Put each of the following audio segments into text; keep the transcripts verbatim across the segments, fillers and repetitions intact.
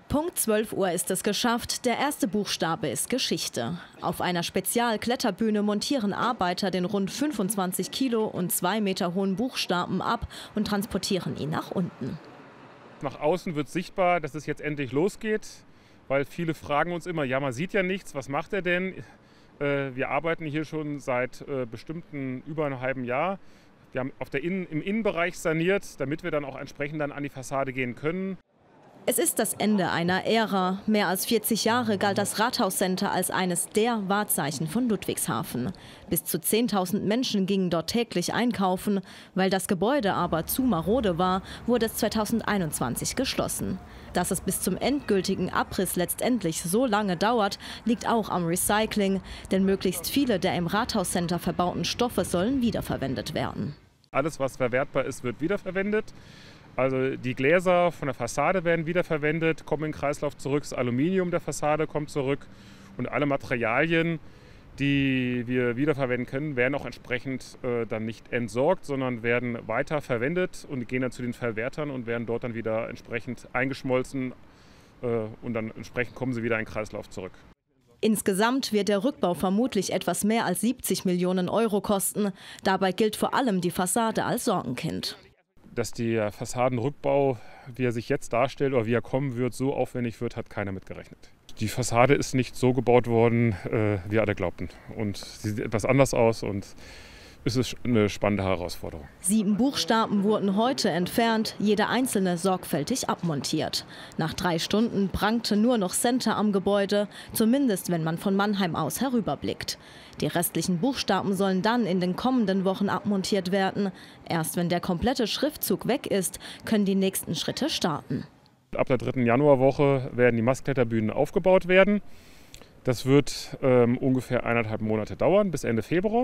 Punkt zwölf Uhr ist es geschafft. Der erste Buchstabe ist Geschichte. Auf einer Spezial-Kletterbühne montieren Arbeiter den rund fünfundzwanzig Kilo und zwei Meter hohen Buchstaben ab und transportieren ihn nach unten. Nach außen wird sichtbar, dass es jetzt endlich losgeht, weil viele fragen uns immer, ja, man sieht ja nichts, was macht er denn? Äh, wir arbeiten hier schon seit äh, bestimmten über einem halben Jahr. Wir haben auf der Innen, im Innenbereich saniert, damit wir dann auch entsprechend dann an die Fassade gehen können. Es ist das Ende einer Ära. Mehr als vierzig Jahre galt das Rathauscenter als eines der Wahrzeichen von Ludwigshafen. Bis zu zehntausend Menschen gingen dort täglich einkaufen. Weil das Gebäude aber zu marode war, wurde es zweitausendeinundzwanzig geschlossen. Dass es bis zum endgültigen Abriss letztendlich so lange dauert, liegt auch am Recycling. Denn möglichst viele der im Rathauscenter verbauten Stoffe sollen wiederverwendet werden. Alles, was verwertbar ist, wird wiederverwendet. Also die Gläser von der Fassade werden wiederverwendet, kommen in den Kreislauf zurück, das Aluminium der Fassade kommt zurück und alle Materialien, die wir wiederverwenden können, werden auch entsprechend äh, dann nicht entsorgt, sondern werden weiter verwendet und gehen dann zu den Verwertern und werden dort dann wieder entsprechend eingeschmolzen äh, und dann entsprechend kommen sie wieder in den Kreislauf zurück. Insgesamt wird der Rückbau vermutlich etwas mehr als siebzig Millionen Euro kosten. Dabei gilt vor allem die Fassade als Sorgenkind. Dass der Fassadenrückbau, wie er sich jetzt darstellt oder wie er kommen wird, so aufwendig wird, hat keiner mitgerechnet. Die Fassade ist nicht so gebaut worden, äh, wie alle glaubten. Und sie sieht etwas anders aus und es ist eine spannende Herausforderung. Sieben Buchstaben wurden heute entfernt, jeder einzelne sorgfältig abmontiert. Nach drei Stunden prangte nur noch Center am Gebäude, zumindest wenn man von Mannheim aus herüberblickt. Die restlichen Buchstaben sollen dann in den kommenden Wochen abmontiert werden. Erst wenn der komplette Schriftzug weg ist, können die nächsten Schritte starten. Ab der dritten Januarwoche werden die Mastkletterbühnen aufgebaut werden. Das wird ähm, ungefähr eineinhalb Monate dauern, bis Ende Februar.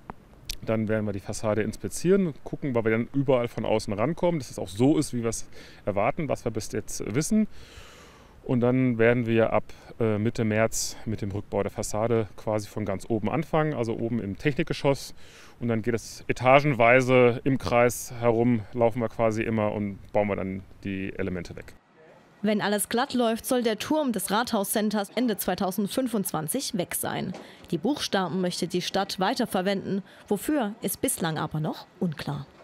Dann werden wir die Fassade inspizieren, gucken, weil wir dann überall von außen rankommen, dass es auch so ist, wie wir es erwarten, was wir bis jetzt wissen. Und dann werden wir ab äh, Mitte März mit dem Rückbau der Fassade quasi von ganz oben anfangen, also oben im Technikgeschoss. Und dann geht es etagenweise im Kreis herum, laufen wir quasi immer und bauen wir dann die Elemente weg. Wenn alles glatt läuft, soll der Turm des Rathauscenters Ende zweitausendfünfundzwanzig weg sein. Die Buchstaben möchte die Stadt weiterverwenden. Wofür, ist bislang aber noch unklar.